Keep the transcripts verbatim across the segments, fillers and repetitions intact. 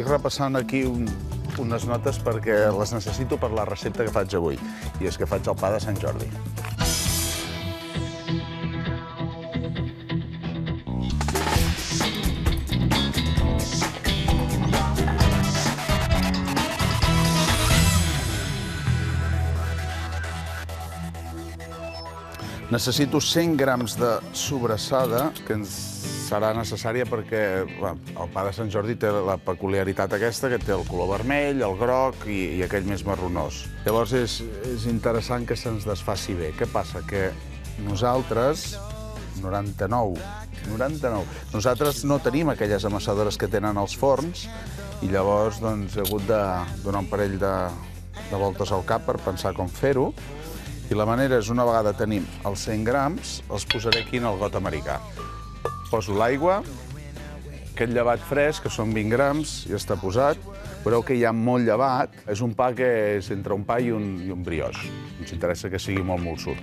estic repassant aquí unes notes perquè les necessito per la recepta que faig avui, i és que faig el pa de Sant Jordi. Necessito cent grams de sobrassada, que ens serà necessària perquè el pa de Sant Jordi té la peculiaritat aquesta, que té el color vermell, el groc i aquell més marronós. Llavors és interessant que se'ns desfaci bé. Què passa? Que nosaltres, noranta-nou, noranta-nou, nosaltres no tenim aquelles amassadores que tenen els forns i llavors he hagut de donar un parell de voltes al cap per pensar com fer-ho. I la manera és, una vegada tenim els cent grams, els posaré aquí en el got americà. Poso l'aigua, aquest llevat fresc, que són vint grams, ja està posat. Veureu que hi ha molt llevat. És un pa que és entre un pa i un brioix. Ens interessa que sigui molt molsut.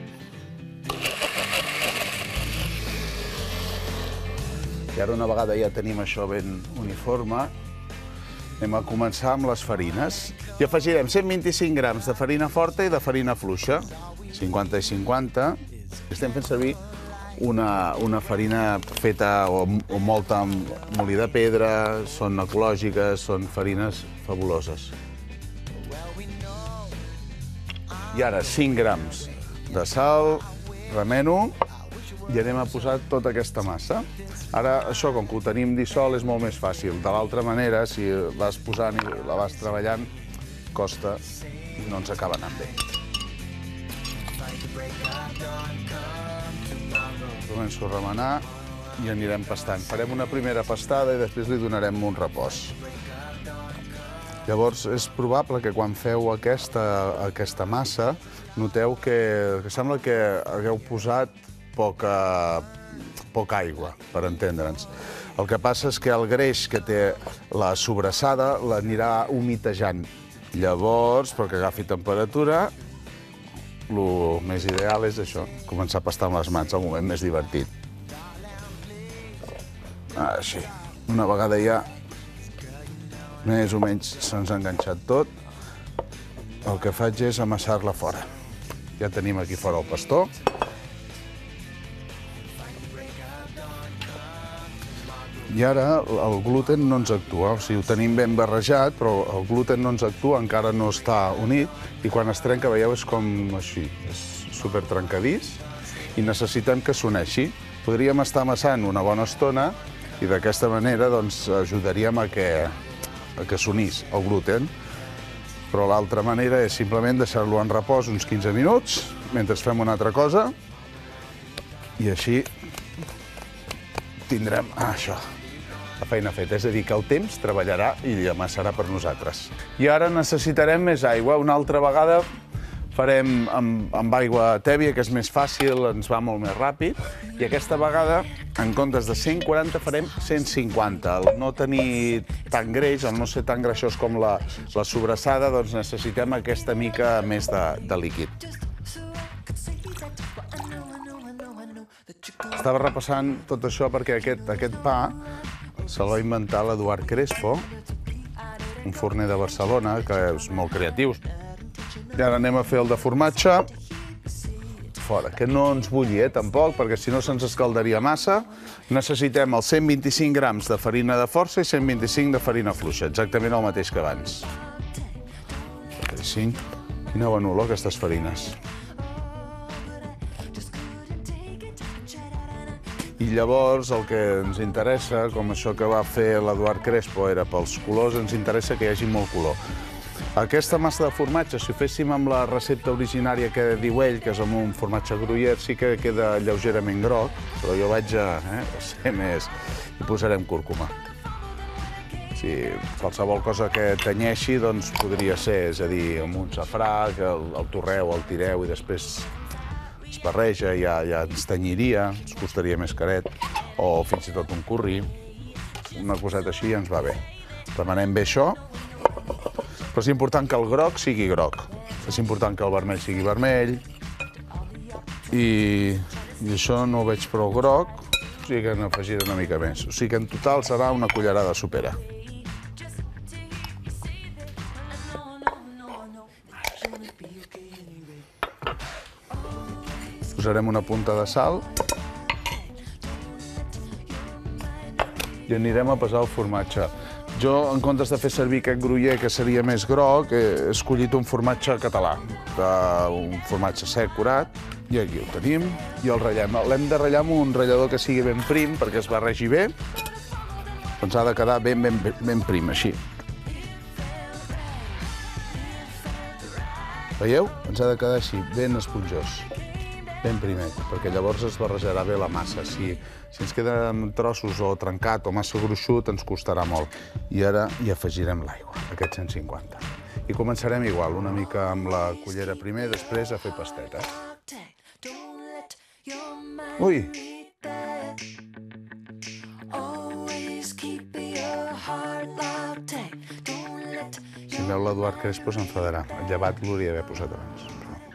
I ara, una vegada ja tenim això ben uniforme, anem a començar amb les farines. I afegirem cent vint-i-cinc grams de farina forta i de farina fluixa, cinquanta i cinquanta. Estem fent servir una farina feta o molta amb molí de pedra, són ecològiques, són farines fabuloses. I ara cinc grams de sal, remeno, i anem a posar tota aquesta massa. Ara, això, com que ho tenim dissol, és molt més fàcil. De l'altra manera, si vas posant i la vas treballant, costa i no ens acaba anant bé. Començo a remenar i anirem pastant. Farem una primera pastada i després li donarem un repòs. Llavors, és probable que quan feu aquesta massa, noteu que sembla que hagueu posat poca aigua, per entendre'ns. El que passa és que el greix que té la sobrassada l'anirà humitejant. Llavors, perquè agafi temperatura, el més ideal és això, començar a pastar amb les mans, el moment més divertit. Així. Una vegada ja més o menys se'ns ha enganxat tot, el que faig és amassar-la fora. Ja tenim aquí fora el pastó. I ara el gluten no ens actua, o sigui, ho tenim ben barrejat, però el gluten no ens actua, encara no està unit, i quan es trenca, veieu, és com així, és supertrencadís, i necessitem que s'uneixi. Podríem estar amassant una bona estona, i d'aquesta manera ajudaríem a que s'unís el gluten, però l'altra manera és simplement deixar-lo en repòs uns quinze minuts, mentre fem una altra cosa, i així tindrem això. La feina feta, és a dir, que el temps treballarà i amassarà per nosaltres. I ara necessitarem més aigua. Una altra vegada farem amb aigua tèbia, que és més fàcil, ens va molt més ràpid, i aquesta vegada, en comptes de cent quaranta, farem cent cinquanta. Al no tenir tant greix, al no ser tan greixós com la sobrassada, doncs necessitem aquesta mica més de líquid. Estava repassant tot això perquè aquest pa se'l va inventar l'Eduard Crespo, un forner de Barcelona, que és molt creatiu. I ara anem a fer el de formatge. Fora, que no ens bulli, eh, tampoc, perquè si no se'ns escaldaria massa. Necessitem els cent vint-i-cinc grams de farina de força i cent vint-i-cinc de farina fluixa, exactament el mateix que abans. Quina bona olor, aquestes farines. I llavors el que ens interessa, com això que va fer l'Eduard Crespo era pels colors, ens interessa que hi hagi molt color. Aquesta massa de formatge, si ho féssim amb la recepta originària que diu ell, que és amb un formatge gruyère, sí que queda lleugerament groc, però jo vaig a ser més... Hi posarem cúrcuma. Qualsevol cosa que tenyeixi podria ser, és a dir, amb un safrà, que el torreu, el tireu i després es barreja, ja ens tenyiria, ens costaria més caret, o fins i tot un curri. Una coseta així ens va bé. Remenem bé això, però és important que el groc sigui groc. És important que el vermell sigui vermell. I això no ho veig prou groc, o sigui que n'afegiré una mica més. O sigui que en total serà una cullerada sopera. Posarem una punta de sal i anirem a pesar el formatge. Jo, en comptes de fer servir aquest gruyère, que seria més groc, he escollit un formatge català, un formatge sec curat, i aquí ho tenim, i el ratllem. L'hem de ratllar amb un ratllador que sigui ben prim, perquè es barregi bé. Ens ha de quedar ben, ben, ben prim, així. Veieu? Ens ha de quedar així, ben esponjós, ben primet, perquè llavors es barrejarà bé la massa. Si, si ens queden trossos o trencat o massa gruixut, ens costarà molt. I ara hi afegirem l'aigua, aquest cent cinquanta. I començarem igual, una mica amb la cullera primer, després a fer pasteta. Ui! Si em veu l'Eduard Crespo s'enfadarà. El llevat l'hauria d'haver posat abans.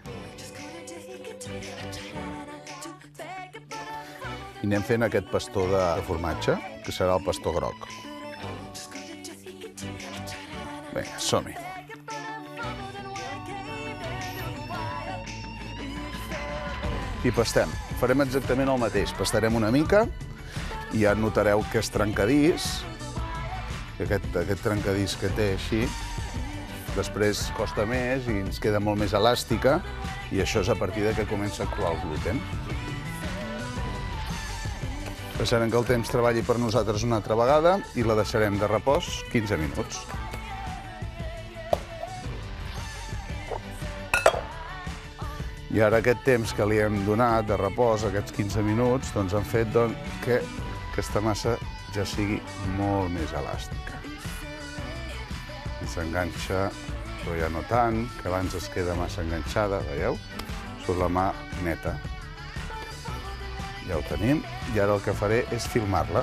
I anem fent aquest pastó de formatge, que serà el pastó groc. Vinga, som-hi. I pastem. Farem exactament el mateix. Pastarem una mica i ja notareu que és trencadís, aquest, aquest trencadís que té així, després costa més i ens queda molt més elàstica, i això és a partir de que comença a colar el gluten. Deixarem que el temps treballi per nosaltres una altra vegada i la deixarem de repòs quinze minuts. I ara aquest temps que li hem donat de repòs, aquests quinze minuts, doncs han fet que aquesta massa ja sigui molt més elàstica. I s'enganxa, però ja no tant, que abans es queda massa enganxada, veieu? Surt la mà neta. Ja ho tenim, i ara el que faré és filmar-la.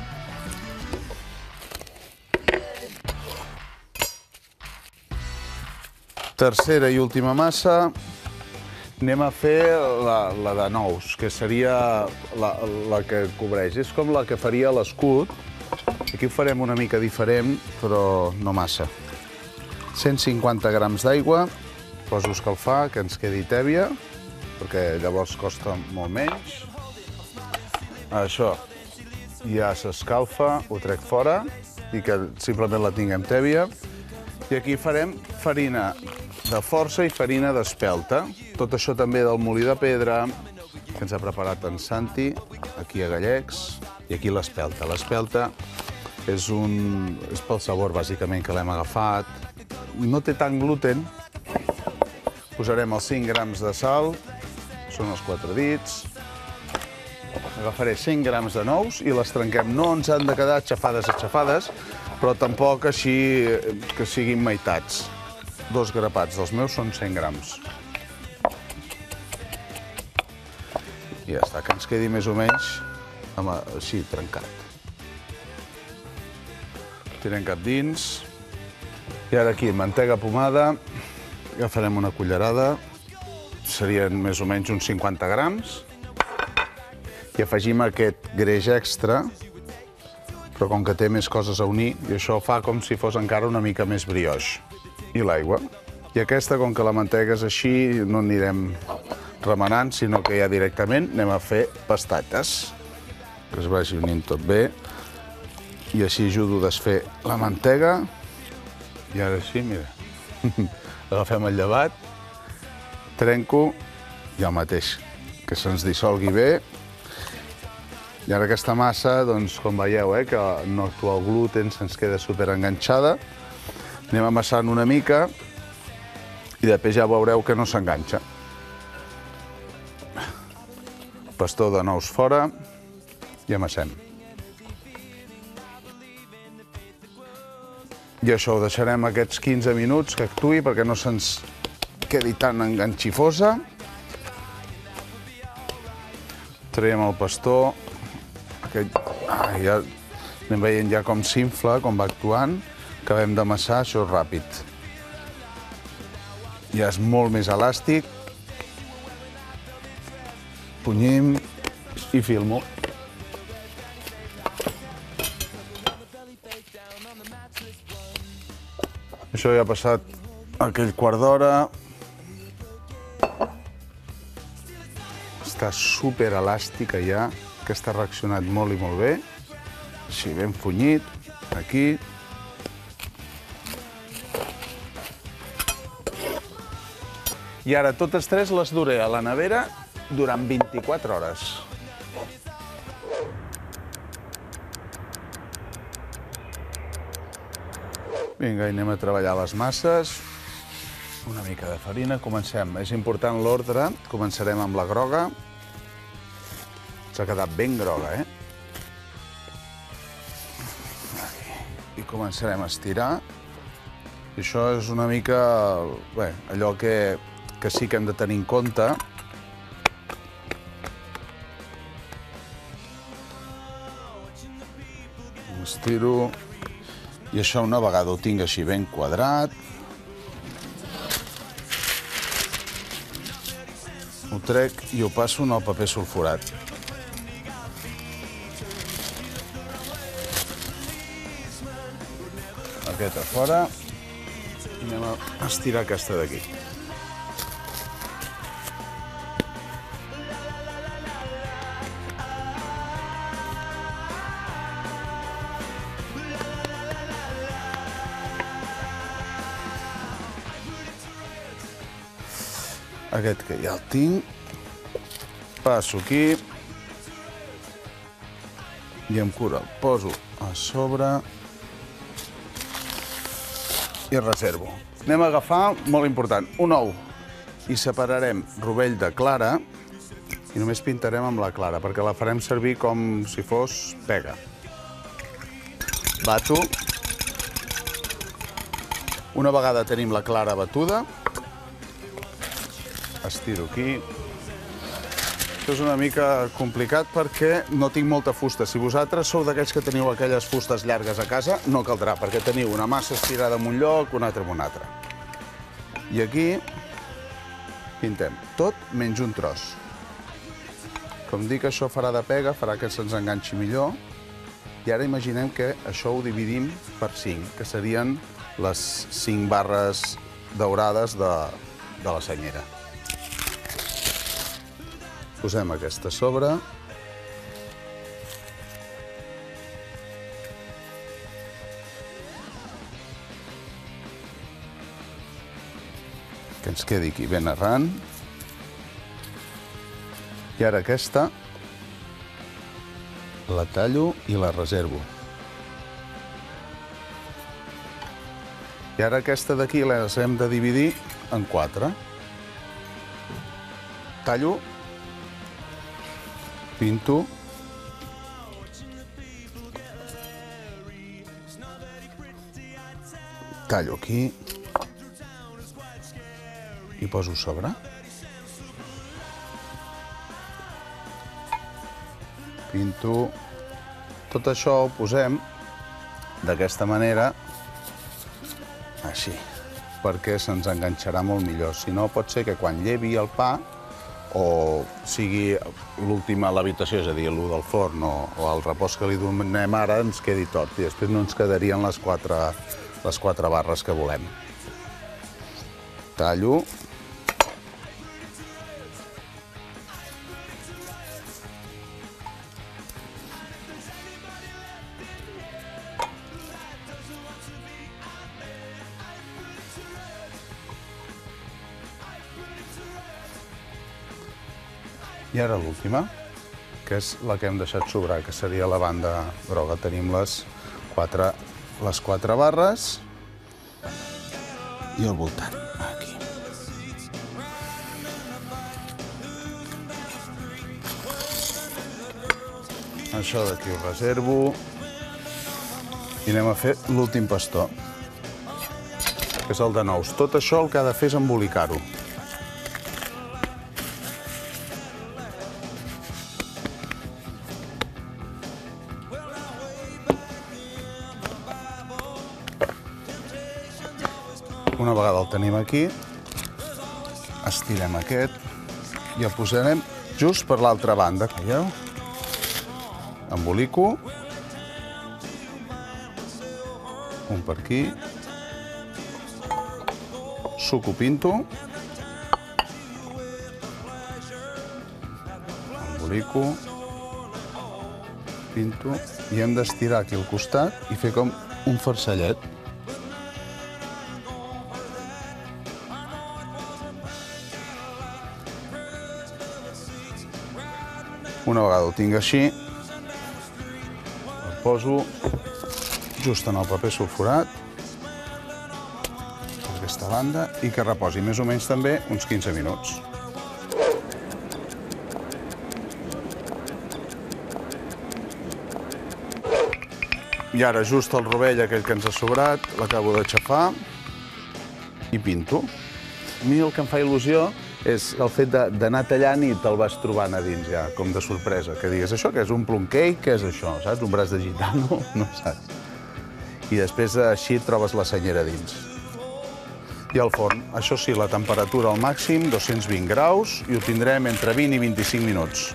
Tercera i última massa. Anem a fer la, la de nous, que seria la, la que cobreix. És com la que faria l'escut. Aquí ho farem una mica diferent, però no massa. cent cinquanta grams d'aigua, poso a escalfar, que ens quedi tèbia, perquè llavors costa molt menys. Això ja s'escalfa, ho trec fora, i que simplement la tinguem tèbia. I aquí farem farina de força i farina d'espelta. Tot això també del molí de pedra, que ens ha preparat en Santi, aquí a Gallecs, i aquí l'espelta. L'espelta és, un, és pel sabor, bàsicament, que l'hem agafat. No té tant gluten. Posarem els cinc grams de sal, són els quatre dits. Agafaré cent grams de nous i les trenquem. No ens han de quedar aixafades, aixafades, però tampoc així que siguin meitats. Dos grapats dels meus són cent grams. I ja està, que ens quedi més o menys així, trencat. Tirem cap dins. I ara aquí, mantega pomada. Agafarem una cullerada. Serien més o menys uns cinquanta grams. I afegim aquest greix extra, però com que té més coses a unir, i això fa com si fos encara una mica més brioix. I l'aigua. I aquesta, com que la mantega és així, no anirem remenant, sinó que ja directament anem a fer pastates. Que es vagi unint tot bé. I així ajudo a desfer la mantega. I ara sí, mira, agafem el llevat, trenco, i el mateix, que se'ns dissolgui bé. I ara aquesta massa, doncs, com veieu, eh, que no actua el gluten, se'ns queda superenganxada. Anem amassant una mica i després ja veureu que no s'enganxa. Pastó de nous fora i amassem. I això ho deixarem aquests quinze minuts que actuï perquè no se'ns quedi tan enganxifosa. Traiem el pastó. Ah, ja anem veient ja com s'infla, com va actuant. Acabem d'amassar, això és ràpid. Ja és molt més elàstic. Punyim i filmo. Això ja ha passat aquell quart d'hora. està super elàstica ja, que està reaccionat molt i molt bé. Així, ben funyit, aquí. I ara totes tres les duré a la nevera durant vint-i-quatre hores. Vinga, anem a treballar les masses. Una mica de farina, comencem. És important l'ordre, començarem amb la groga. S'ha quedat ben groga, eh? I començarem a estirar. I això és una mica, bé, allò que, que sí que hem de tenir en compte. Estiro. I això una vegada ho tinc així ben quadrat, ho trec i ho passo en el paper sulfurat. Aquest a fora i anem a estirar aquesta d'aquí. Aquest que ja el tinc, passo aquí i amb cura el poso a sobre i reservo. Anem a agafar, molt important, un ou i separarem rovell de clara i només pintarem amb la clara perquè la farem servir com si fos pega. Bato. Una vegada tenim la clara batuda, estiro aquí. Això és una mica complicat perquè no tinc molta fusta. Si vosaltres sou d'aquells que teniu aquelles fustes llargues a casa, no caldrà, perquè teniu una massa estirada en un lloc, una altra en un altre. I aquí pintem tot menys un tros. Com dic, això farà de pega, farà que se'ns enganxi millor. I ara imaginem que això ho dividim per cinc, que serien les cinc barres daurades de, de la senyera. Posem aquesta a sobre. Que ens quedi aquí ben arran. I ara aquesta la tallo i la reservo. I ara aquesta d'aquí les hem de dividir en quatre. Tallo, pinto, tallo aquí i poso a sobre. Pinto. Tot això ho posem d'aquesta manera, així, perquè se'ns enganxarà molt millor. Si no, pot ser que quan llevi el pa o sigui l'última a l'habitació, és a dir, l'u del forn o, o el repòs que li donem ara, ens quedi tort i després no ens quedarien les quatre, les quatre barres que volem. Tallo. I ara l'última, que és la que hem deixat sobrar, que seria la banda groga. Tenim les quatre, les quatre barres i al voltant, aquí. Això d'aquí ho reservo i anem a fer l'últim pastó, que és el de nous. Tot això el que ha de fer és embolicar-ho. Una vegada el tenim aquí, estirem aquest i el posarem just per l'altra banda. Veieu? Embolico. Un per aquí. Suco pinto. embolico, pinto, i hem d'estirar aquí al costat i fer com un farcellet. Una vegada ho tinc així, el poso just en el paper sulfurat, per aquesta banda, i que reposi més o menys també uns quinze minuts. I ara just el rovell aquell que ens ha sobrat, l'acabo d'aixafar i pinto. A mi el que em fa il·lusió és el fet d'anar tallant i te'l vas trobant a dins ja, com de sorpresa. Que digues, això què és? Un plum cake? Què és això? Saps? Un braç de gitano? No saps. I després així et trobes la senyera dins. I al forn, això sí, la temperatura al màxim, dos-cents vint graus, i ho tindrem entre vint i vint-i-cinc minuts.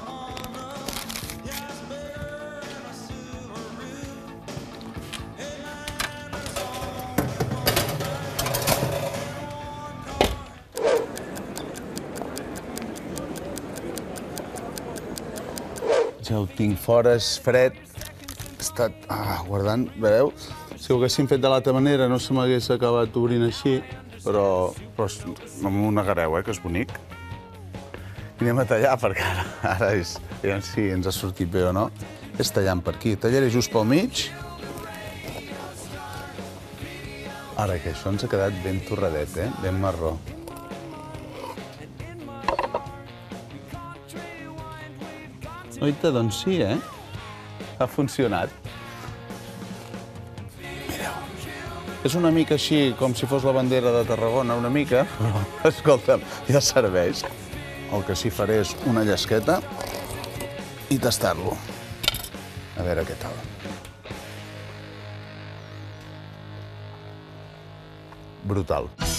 Ja ho tinc fora, és fred. He estat guardant, veureu? Si ho haguéssim fet de l'altra manera no se m'hagués acabat obrint així, però no m'ho negareu, que és bonic. I anem a tallar, perquè ara és... Aviam si ens ha sortit bé o no. És tallant per aquí. Tallaré just pel mig. Ara que això ens ha quedat ben torradet, eh? Ben marró. Oita, doncs sí, eh? Ha funcionat. Mireu. És una mica així, com si fos la bandera de Tarragona, una mica, però, escolta'm, ja serveix. El que sí faré és una llesqueta i tastar-lo. A veure què tal. Brutal.